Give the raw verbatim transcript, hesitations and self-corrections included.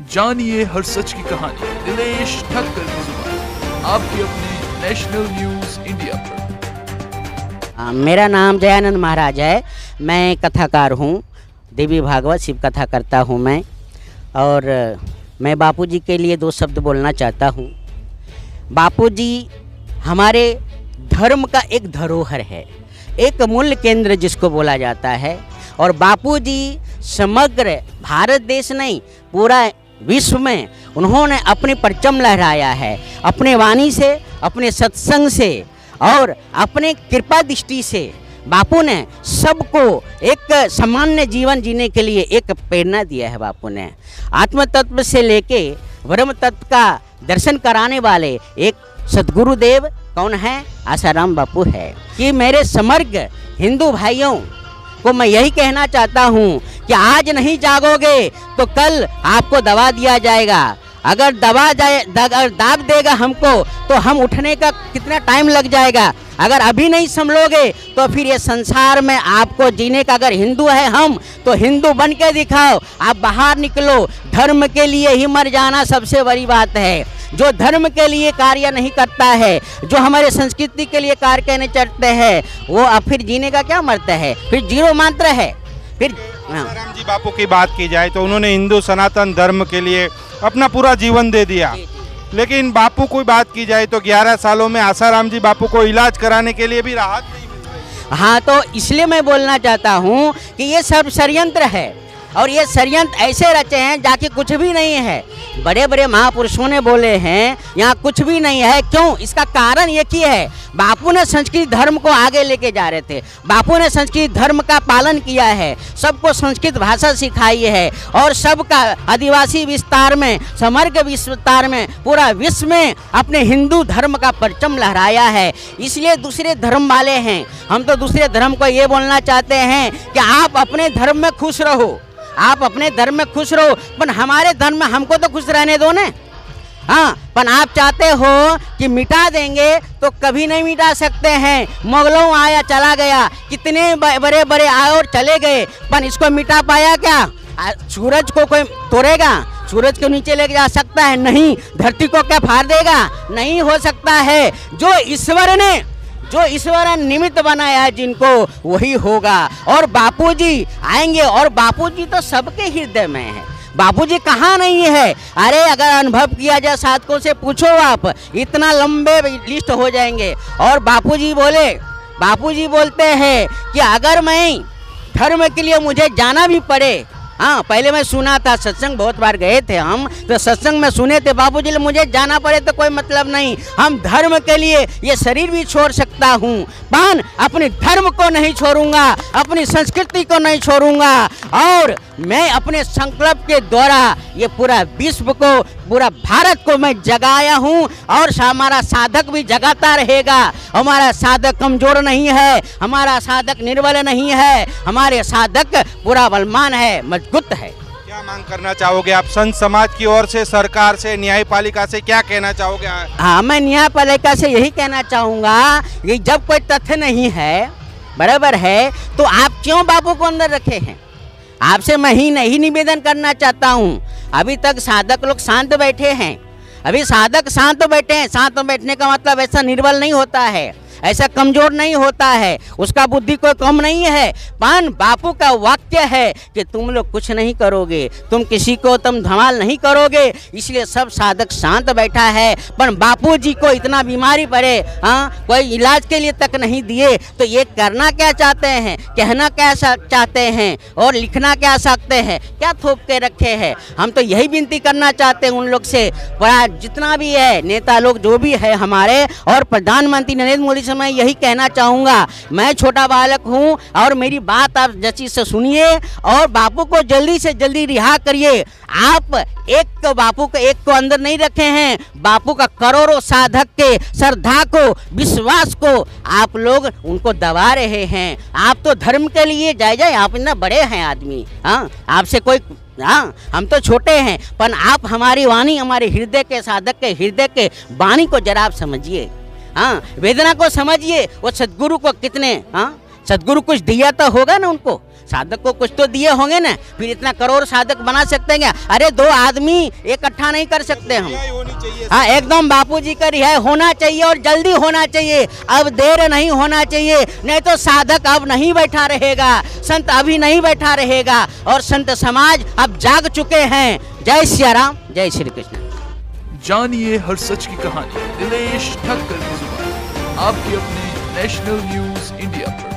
जानिए हर सच की कहानी दिनेश ठक्कर की जुबान, आपके अपने नेशनल न्यूज इंडिया पर। मेरा नाम जयानंद महाराज है। मैं कथाकार हूँ, देवी भागवत शिव कथा करता हूँ मैं। और मैं बापूजी के लिए दो शब्द बोलना चाहता हूँ। बापूजी हमारे धर्म का एक धरोहर है, एक मूल केंद्र जिसको बोला जाता है। और बापूजी समग्र भारत देश नहीं, पूरा विश्व में उन्होंने अपनी परचम लहराया है, अपने वाणी से, अपने सत्संग से और अपने कृपा दृष्टि से। बापू ने सबको एक सामान्य जीवन जीने के लिए एक प्रेरणा दिया है। बापू ने आत्म तत्व से लेके ब्रह्म तत्व का दर्शन कराने वाले एक सद्गुरुदेव कौन है? आसाराम बापू है। कि मेरे समग्र हिंदू भाइयों को मैं यही कहना चाहता हूँ कि आज नहीं जागोगे तो कल आपको दबा दिया जाएगा। अगर दबा जाए अगर दाब देगा हमको तो हम उठने का कितना टाइम लग जाएगा। अगर अभी नहीं संभलोगे तो फिर ये संसार में आपको जीने का, अगर हिंदू है हम तो हिंदू बन के दिखाओ। आप बाहर निकलो, धर्म के लिए ही मर जाना सबसे बड़ी बात है। जो धर्म के लिए कार्य नहीं करता है, जो हमारे संस्कृति के लिए कार्य करने चलते हैं, वो अब फिर जीने का क्या मरता है, फिर जीरो मात्र है। फिर आसाराम जी बापू की बात की जाए तो उन्होंने हिंदू सनातन धर्म के लिए अपना पूरा जीवन दे दिया। लेकिन बापू की बात की जाए तो ग्यारह सालों में आसाराम जी बापू को इलाज कराने के लिए भी राहत नहीं मिल रही। हाँ, तो इसलिए मैं बोलना चाहता हूँ कि ये सब षड्यंत्र है। और ये षड्यंत्र ऐसे रचे हैं जाके कुछ भी नहीं है। बड़े बड़े महापुरुषों ने बोले हैं यहाँ कुछ भी नहीं है। क्यों? इसका कारण एक ही है, बापू ने संस्कृत धर्म को आगे लेके जा रहे थे। बापू ने संस्कृत धर्म का पालन किया है, सबको संस्कृत भाषा सिखाई है और सबका आदिवासी विस्तार में, समग्र विस्तार में, पूरा विश्व में अपने हिंदू धर्म का परचम लहराया है। इसलिए दूसरे धर्म वाले हैं, हम तो दूसरे धर्म को ये बोलना चाहते हैं कि आप अपने धर्म में खुश रहो, आप अपने धर्म में खुश रहो, पर हमारे धर्म में हमको तो खुश रहने दो ना। हाँ, पर आप चाहते हो कि मिटा देंगे तो कभी नहीं मिटा सकते हैं। मुगलों आया चला गया, कितने बड़े बड़े आए और चले गए, पर इसको मिटा पाया क्या? सूरज को कोई तोड़ेगा? सूरज के नीचे लेके जा सकता है? नहीं। धरती को क्या फाड़ देगा? नहीं हो सकता है। जो ईश्वर ने जो ईश्वर ने निमित्त बनाया है जिनको, वही होगा। और बापूजी आएंगे, और बापूजी तो सबके हृदय में है। बापूजी कहाँ नहीं है? अरे अगर अनुभव किया जाए, साधकों से पूछो आप, इतना लंबे लिस्ट हो जाएंगे। और बापूजी बोले, बापूजी बोलते हैं कि अगर मैं धर्म के लिए मुझे जाना भी पड़े, हाँ, पहले मैं सुना था, सत्संग बहुत बार गए थे हम, तो सत्संग में सुने थे बापूजी ने मुझे जाना पड़े तो कोई मतलब नहीं, हम धर्म के लिए ये शरीर भी छोड़ सकता हूँ, पर अपने धर्म को नहीं छोड़ूंगा, अपनी संस्कृति को नहीं छोड़ूंगा। और मैं अपने संकल्प के द्वारा ये पूरा विश्व को, पूरा भारत को मैं जगाया हूँ। और हमारा साधक भी जगाता रहेगा। हमारा साधक कमजोर नहीं है, हमारा साधक निर्बल नहीं है, हमारे साधक पूरा बलवान है, मजबूत है। क्या मांग करना चाहोगे आप संत समाज की ओर से, सरकार से, न्यायपालिका से क्या कहना चाहोगे? हाँ, मैं न्यायपालिका से यही कहना चाहूँगा कि जब कोई तथ्य नहीं है, बराबर है, तो आप क्यों बापू को अंदर रखे हैं? आपसे मैं ही नहीं निवेदन करना चाहता हूँ। अभी तक साधक लोग शांत बैठे हैं, अभी साधक शांत बैठे हैं। शांत बैठने का मतलब ऐसा निर्बल नहीं होता है, ऐसा कमजोर नहीं होता है, उसका बुद्धि कोई कम नहीं है। पर बापू का वाक्य है कि तुम लोग कुछ नहीं करोगे, तुम किसी को तुम धमाल नहीं करोगे, इसलिए सब साधक शांत बैठा है। पर बापू जी को इतना बीमारी पड़े, हाँ, कोई इलाज के लिए तक नहीं दिए, तो ये करना क्या चाहते हैं, कहना क्या चाहते हैं और लिखना क्या सकते हैं, क्या थोप के रखे हैं? हम तो यही विनती करना चाहते हैं उन लोग से, बड़ा जितना भी है नेता लोग जो भी है हमारे, और प्रधानमंत्री नरेंद्र मोदी से मैं यही कहना चाहूँगा, मैं छोटा बालक हूँ और मेरी बात आप जची से सुनिए और बापू को जल्दी से जल्दी रिहा करिए। आप एक को, बापू को एक को अंदर नहीं रखे हैं, बापू का करोड़ों साधक के श्रद्धा को, विश्वास को आप लोग उनको दबा रहे हैं। आप तो धर्म के लिए जाए जाए, आप इतना बड़े हैं आदमी, हाँ, आपसे कोई, हाँ, हम तो छोटे हैं, पर आप हमारी वाणी, हमारे हृदय के साधक के हृदय के वाणी को जरा आप समझिए, हाँ, वेदना को समझिए। वो सदगुरु को कितने, हाँ, सदगुरु कुछ दिया तो होगा ना उनको, साधक को कुछ तो दिए होंगे ना, फिर इतना करोड़ साधक बना सकते हैं क्या? अरे दो आदमी इकट्ठा नहीं कर सकते हम। हाँ एकदम बापूजी का रिहाई होना चाहिए और जल्दी होना चाहिए, अब देर नहीं होना चाहिए, नहीं तो साधक अब नहीं बैठा रहेगा, संत अभी नहीं बैठा रहेगा, और संत समाज अब जाग चुके हैं। जय सिया राम, जय श्री कृष्ण। जानिए हर सच की कहानी दिनेश ठक्कर की जुबान, आपके अपने नेशनल न्यूज इंडिया पर।